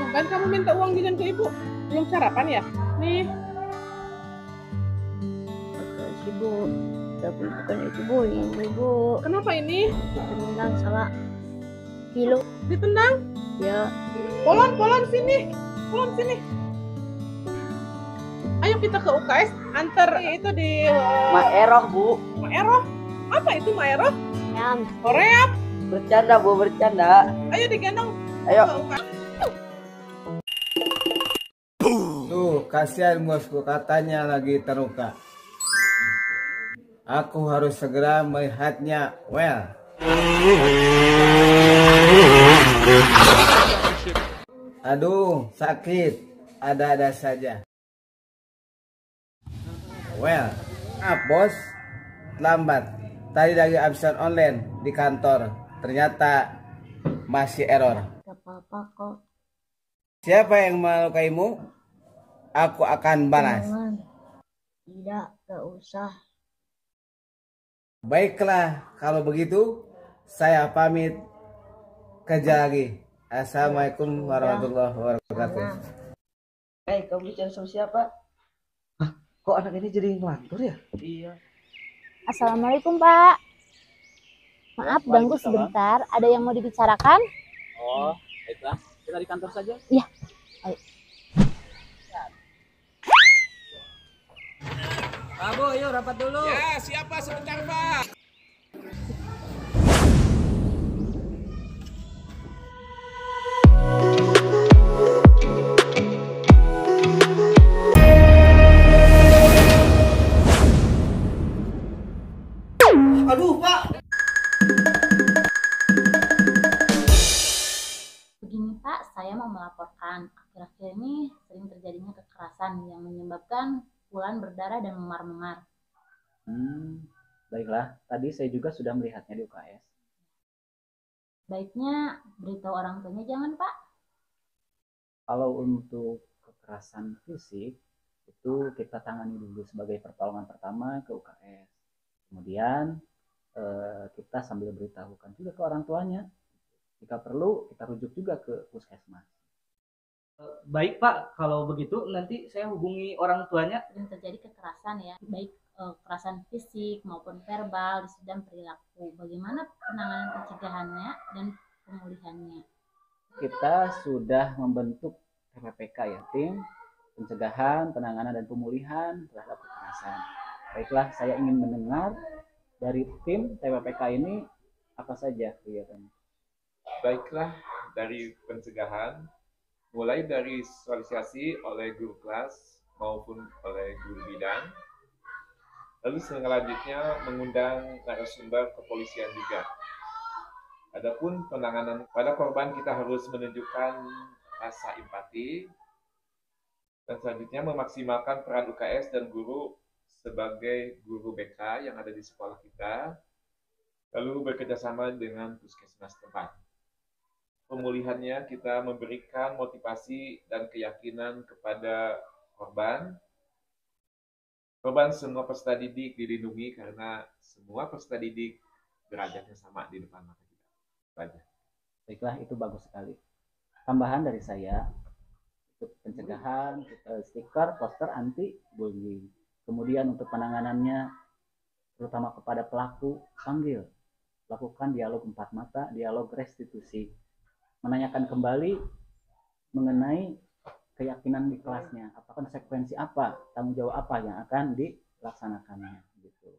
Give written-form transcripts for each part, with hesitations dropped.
Bukan kamu minta uang jajan ke ibu. Belum sarapan ya? Nih. Makasih Bu. Tapi bukan itu Bu, ini Bu. Kenapa ini? Ditendang sama Kilo. Ditendang? Ya. Polon sini. Polon sini. Ayo kita ke UKS, antar itu di Maeroh Bu. Maeroh. Apa itu Maeroh? Yang Korea. Bercanda Bu, bercanda. Ayo digendong. Ayo. Ke UKS. Tuh, kasihan bosku, katanya lagi terluka. Aku harus segera melihatnya. Well. Aduh, sakit. Ada-ada saja. Well, bos. Lambat. Tadi lagi absen online di kantor. Ternyata masih error. gak apa-apa kok. Siapa yang melukaimu? Aku akan balas. Jangan. Tidak, gak usah. Baiklah, kalau begitu saya pamit kerja lagi. Assalamualaikum warahmatullahi wabarakatuh. Kamu bicara sama siapa? Hah, kok anak ini jadi ngelantur ya? Iya. Assalamualaikum Pak. Maaf ganggu sebentar. Ada yang mau dibicarakan? Oh, baiklah. Kita di kantor saja. Iya. Ayo. Pak Bu, yuk rapat dulu. Ya, siapa sebentar, Pak? Aduh, Pak. Begini Pak, saya mau melaporkan. Akhir-akhir ini sering terjadinya kekerasan yang menyebabkan Wulan berdarah dan memar-memar. Baiklah. Tadi saya juga sudah melihatnya di UKS. Baiknya beritahu orang tuanya jangan Pak. Kalau untuk kekerasan fisik, itu kita tangani dulu sebagai pertolongan pertama ke UKS. Kemudian kita sambil beritahukan juga ke orang tuanya. Jika perlu, kita rujuk juga ke puskesmas. Baik Pak, kalau begitu nanti saya hubungi orang tuanya. Sering terjadi kekerasan ya, baik kekerasan fisik maupun verbal dan perilaku. Bagaimana penanganan pencegahannya dan pemulihannya? Kita sudah membentuk TPPK ya, tim pencegahan, penanganan dan pemulihan terhadap kekerasan. Baiklah, saya ingin mendengar dari tim TPPK ini apa saja kegiatannya. Baiklah, dari pencegahan, mulai dari sosialisasi oleh guru kelas maupun oleh guru bidang, lalu selanjutnya mengundang narasumber kepolisian juga. Adapun penanganan pada korban, kita harus menunjukkan rasa empati, dan selanjutnya memaksimalkan peran UKS dan guru sebagai guru BK yang ada di sekolah kita, lalu bekerjasama dengan puskesmas tempat. Pemulihannya kita memberikan motivasi dan keyakinan kepada korban. Korban semua peserta didik dilindungi karena semua peserta didik derajatnya sama di depan mata kita. Baik. Baiklah, itu bagus sekali. Tambahan dari saya, untuk pencegahan, stiker, poster anti bullying. Kemudian untuk penanganannya, terutama kepada pelaku, panggil. Lakukan dialog empat mata, dialog restitusi. Menanyakan kembali mengenai keyakinan di kelasnya, apa konsekuensi apa, tanggung jawab apa yang akan dilaksanakannya gitu.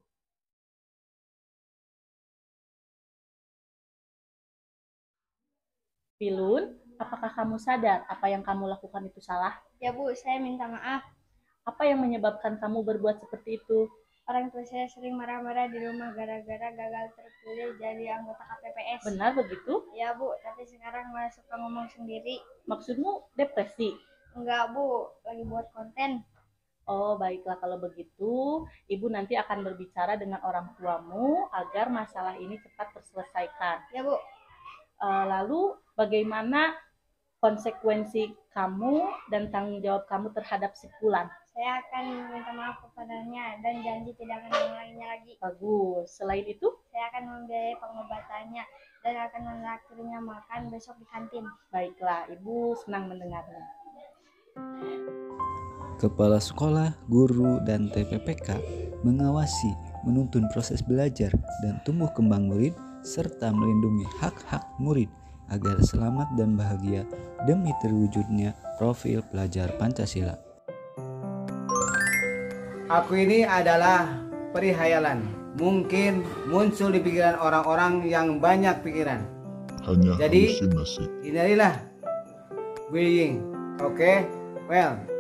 Pilun, apakah kamu sadar apa yang kamu lakukan itu salah? Ya Bu, saya minta maaf. Apa yang menyebabkan kamu berbuat seperti itu? Orang tua saya sering marah-marah di rumah gara-gara gagal terpilih jadi anggota KPPS. Benar begitu? Ya Bu, tapi sekarang malah suka ngomong sendiri. Maksudmu depresi? Enggak Bu, lagi buat konten. Oh, baiklah kalau begitu, Ibu nanti akan berbicara dengan orang tuamu agar masalah ini cepat terselesaikan. Ya Bu. Lalu bagaimana konsekuensi kamu dan tanggung jawab kamu terhadap si Wulan? Saya akan minta maaf kepadanya dan janji tidak akan mengulanginya lagi. Bagus. Selain itu? Saya akan membiayai pengobatannya dan akan menraktirnya makan besok di kantin. Baiklah, Ibu senang mendengarnya. Kepala sekolah, guru, dan TPPK mengawasi, menuntun proses belajar dan tumbuh kembang murid, serta melindungi hak-hak murid agar selamat dan bahagia demi terwujudnya profil pelajar Pancasila. Aku ini adalah perihayalan. Mungkin muncul di pikiran orang-orang yang banyak pikiran. Hanya Jadi, halusinasi. hindarilah bullying. Oke? Well,